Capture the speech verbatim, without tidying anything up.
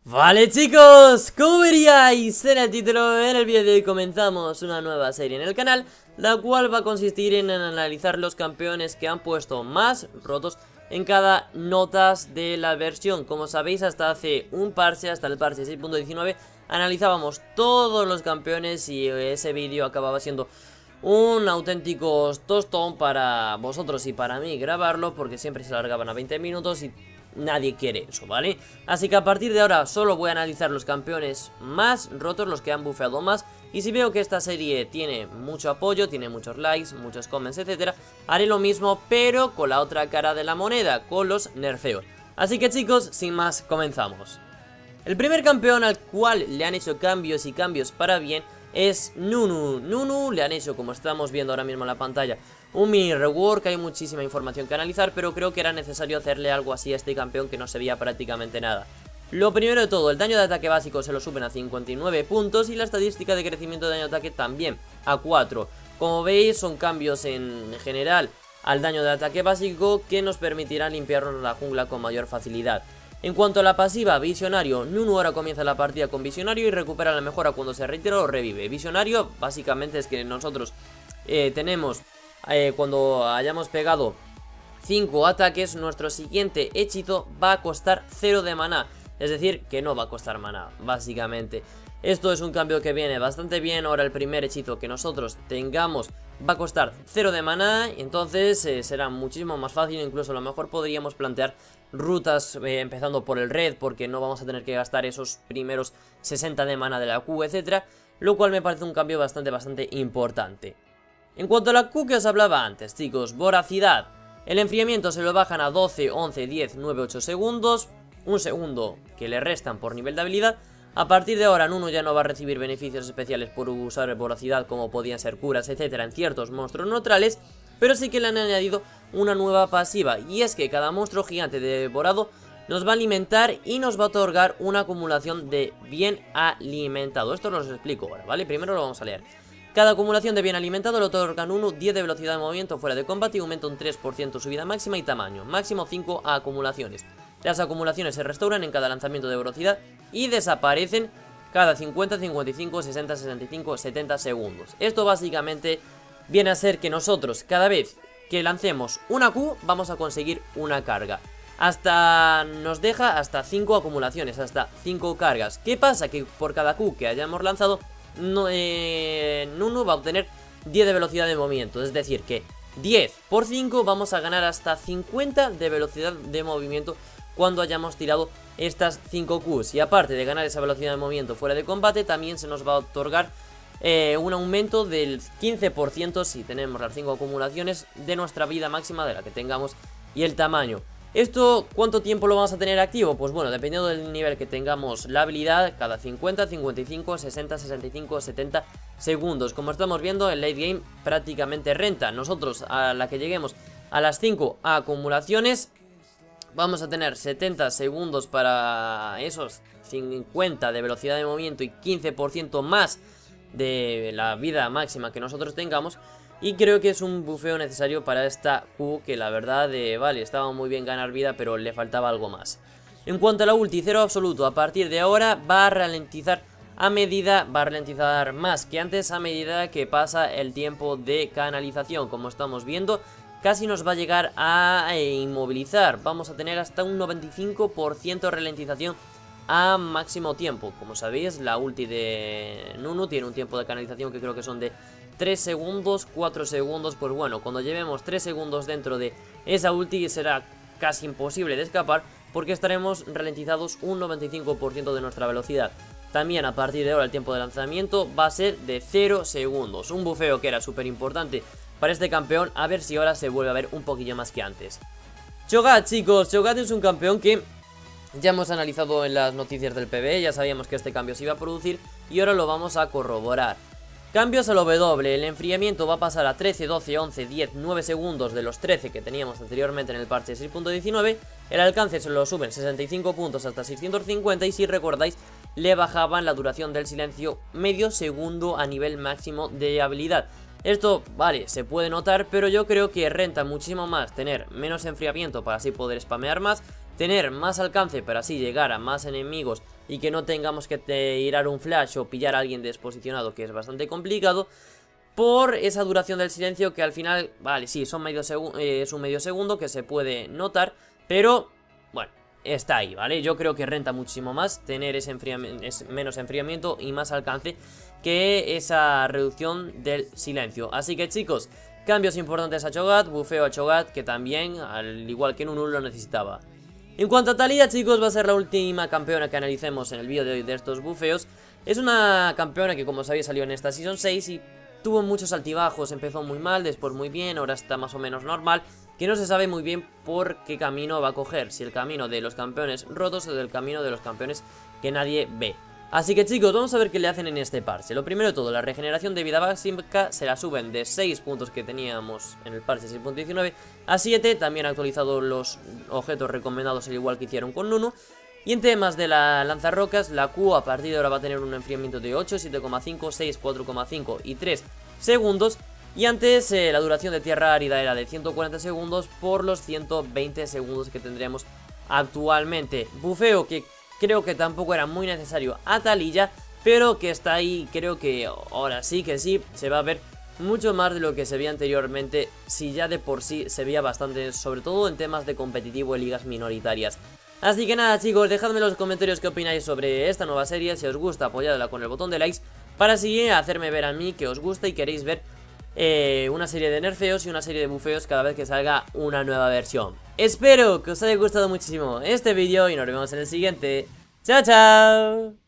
Vale chicos, como veríais en el título, en el vídeo de hoy comenzamos una nueva serie en el canal, la cual va a consistir en analizar los campeones que han puesto más rotos en cada notas de la versión. Como sabéis, hasta hace un parche, hasta el parche seis punto diecinueve, analizábamos todos los campeones y ese vídeo acababa siendo un auténtico tostón para vosotros y para mí grabarlo, porque siempre se alargaban a veinte minutos y nadie quiere eso, ¿vale? Así que a partir de ahora solo voy a analizar los campeones más rotos, los que han bufeado más. Y si veo que esta serie tiene mucho apoyo, tiene muchos likes, muchos comments, etcétera, haré lo mismo pero con la otra cara de la moneda, con los nerfeos. Así que chicos, sin más, comenzamos. El primer campeón al cual le han hecho cambios y cambios para bien es Nunu. Nunu le han hecho, como estamos viendo ahora mismo en la pantalla, un mini rework. Hay muchísima información que analizar, pero creo que era necesario hacerle algo así a este campeón que no se veía prácticamente nada. Lo primero de todo, el daño de ataque básico se lo suben a cincuenta y nueve puntos y la estadística de crecimiento de daño de ataque también a cuatro. Como veis, son cambios en general al daño de ataque básico que nos permitirán limpiarnos la jungla con mayor facilidad. En cuanto a la pasiva, Visionario, Nunu ahora comienza la partida con Visionario y recupera la mejora cuando se retira o revive. Visionario básicamente es que nosotros eh, tenemos, eh, cuando hayamos pegado cinco ataques, nuestro siguiente hechizo va a costar cero de maná. Es decir, que no va a costar maná, básicamente. Esto es un cambio que viene bastante bien. Ahora el primer hechizo que nosotros tengamos va a costar cero de maná. Entonces eh, será muchísimo más fácil. Incluso a lo mejor podríamos plantear rutas eh, empezando por el red, porque no vamos a tener que gastar esos primeros sesenta de maná de la Q, etcétera. Lo cual me parece un cambio bastante, bastante importante. En cuanto a la Q que os hablaba antes, chicos, voracidad. El enfriamiento se lo bajan a doce, once, diez, nueve, ocho segundos. Un segundo que le restan por nivel de habilidad. A partir de ahora Nunu ya no va a recibir beneficios especiales por usar voracidad, como podían ser curas, etcétera, en ciertos monstruos neutrales, pero sí que le han añadido una nueva pasiva, y es que cada monstruo gigante devorado nos va a alimentar y nos va a otorgar una acumulación de bien alimentado. Esto os lo explico ahora, ¿vale? Primero lo vamos a leer. Cada acumulación de bien alimentado le otorga a Nunu diez de velocidad de movimiento fuera de combate y aumenta un tres por ciento su vida máxima y tamaño, máximo cinco acumulaciones. Las acumulaciones se restauran en cada lanzamiento de velocidad y desaparecen cada cincuenta, cincuenta y cinco, sesenta, sesenta y cinco, setenta segundos. Esto básicamente viene a ser que nosotros cada vez que lancemos una Q vamos a conseguir una carga. Hasta nos deja hasta cinco acumulaciones, hasta cinco cargas. ¿Qué pasa? Que por cada Q que hayamos lanzado, no, eh, Nunu va a obtener diez de velocidad de movimiento. Es decir que diez por cinco vamos a ganar hasta cincuenta de velocidad de movimiento cuando hayamos tirado estas cinco Qs. Y aparte de ganar esa velocidad de movimiento fuera de combate, también se nos va a otorgar eh, un aumento del quince por ciento si tenemos las cinco acumulaciones de nuestra vida máxima, de la que tengamos, y el tamaño. ¿Esto cuánto tiempo lo vamos a tener activo? Pues bueno, dependiendo del nivel que tengamos la habilidad, cada cincuenta, cincuenta y cinco, sesenta, sesenta y cinco, setenta segundos. Como estamos viendo, el late game prácticamente renta. Nosotros, a la que lleguemos a las cinco acumulaciones, vamos a tener setenta segundos para esos cincuenta de velocidad de movimiento y quince por ciento más de la vida máxima que nosotros tengamos. Y creo que es un bufeo necesario para esta Q, que la verdad, eh, vale, estaba muy bien ganar vida, pero le faltaba algo más. En cuanto a la ulti, cero absoluto, a partir de ahora va a ralentizar a medida, va a ralentizar más que antes a medida que pasa el tiempo de canalización. Como estamos viendo, casi nos va a llegar a inmovilizar. Vamos a tener hasta un noventa y cinco por ciento de ralentización a máximo tiempo. Como sabéis, la ulti de Nunu tiene un tiempo de canalización que creo que son de tres segundos, cuatro segundos. Pues bueno, cuando llevemos tres segundos dentro de esa ulti será casi imposible de escapar, porque estaremos ralentizados un noventa y cinco por ciento de nuestra velocidad. También a partir de ahora el tiempo de lanzamiento va a ser de cero segundos. Un bufeo que era súper importante para este campeón, a ver si ahora se vuelve a ver un poquillo más que antes. Cho'Gath, chicos, Cho'Gath es un campeón que ya hemos analizado en las noticias del P B, ya sabíamos que este cambio se iba a producir y ahora lo vamos a corroborar. Cambios al W, el enfriamiento va a pasar a trece, doce, once, diez, nueve segundos de los trece que teníamos anteriormente en el parche seis punto diecinueve. El alcance se lo suben sesenta y cinco puntos hasta seiscientos cincuenta y si recordáis le bajaban la duración del silencio medio segundo a nivel máximo de habilidad. Esto, vale, se puede notar, pero yo creo que renta muchísimo más tener menos enfriamiento para así poder spamear más, tener más alcance para así llegar a más enemigos y que no tengamos que tirar un flash o pillar a alguien desposicionado, que es bastante complicado, por esa duración del silencio que al final, vale, sí, son medio eh, es un medio segundo que se puede notar, pero bueno, está ahí, ¿vale? Yo creo que renta muchísimo más tener ese enfriamiento, es menos enfriamiento y más alcance que esa reducción del silencio. Así que chicos, cambios importantes a Cho'Gath, bufeo a Cho'Gath, que también, al igual que Nunu, lo necesitaba. En cuanto a Taliyah, chicos, va a ser la última campeona que analicemos en el vídeo de hoy de estos bufeos. Es una campeona que, como sabéis, salió en esta Season seis y tuvo muchos altibajos. Empezó muy mal, después muy bien, ahora está más o menos normal, que no se sabe muy bien por qué camino va a coger, si el camino de los campeones rotos o del camino de los campeones que nadie ve. Así que chicos, vamos a ver qué le hacen en este parche. Lo primero de todo, la regeneración de vida básica se la suben de seis puntos que teníamos en el parche seis punto diecinueve a siete. También han actualizado los objetos recomendados al igual que hicieron con Nunu. Y en temas de la lanzarrocas, la Q a partir de ahora va a tener un enfriamiento de ocho, siete coma cinco, seis, cuatro coma cinco y tres segundos. Y antes eh, la duración de tierra árida era de ciento cuarenta segundos por los ciento veinte segundos que tendremos actualmente. Bufeo que creo que tampoco era muy necesario a Taliyah, pero que está ahí, creo que ahora sí que sí, se va a ver mucho más de lo que se veía anteriormente, si ya de por sí se veía bastante, sobre todo en temas de competitivo en ligas minoritarias. Así que nada chicos, dejadme en los comentarios qué opináis sobre esta nueva serie, si os gusta apoyadla con el botón de likes, para así hacerme ver a mí que os gusta y queréis ver eh, una serie de nerfeos y una serie de bufeos cada vez que salga una nueva versión. Espero que os haya gustado muchísimo este vídeo y nos vemos en el siguiente. ¡Chao, chao!